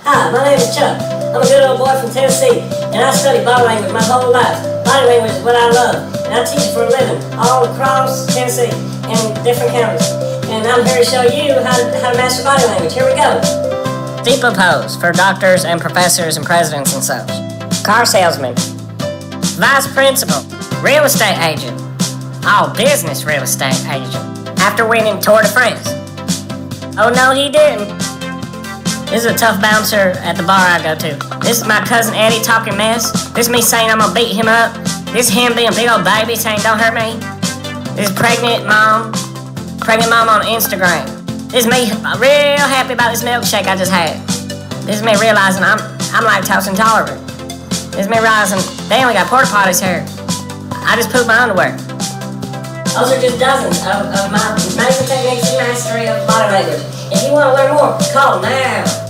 Hi, my name is Chuck. I'm a good old boy from Tennessee, and I study body language my whole life. Body language is what I love, and I teach it for a living all across Tennessee and different counties. And I'm here to show you how to master body language. Here we go. Steeple pose for doctors and professors and presidents and such. Car salesman. Vice principal. Real estate agent. Oh, business real estate agent. After winning Tour de France. Oh no, he didn't. This is a tough bouncer at the bar I go to. This is my cousin Eddie talking mess. This is me saying I'm gonna beat him up. This is him being a big old baby saying don't hurt me. This is pregnant mom on Instagram. This is me real happy about this milkshake I just had. This is me realizing I'm lactose intolerant. This is me realizing, damn, we got porta potties here. I just pooped my underwear. Those are just dozens of my major techniques and mastery of body language. If you want to learn more, call now.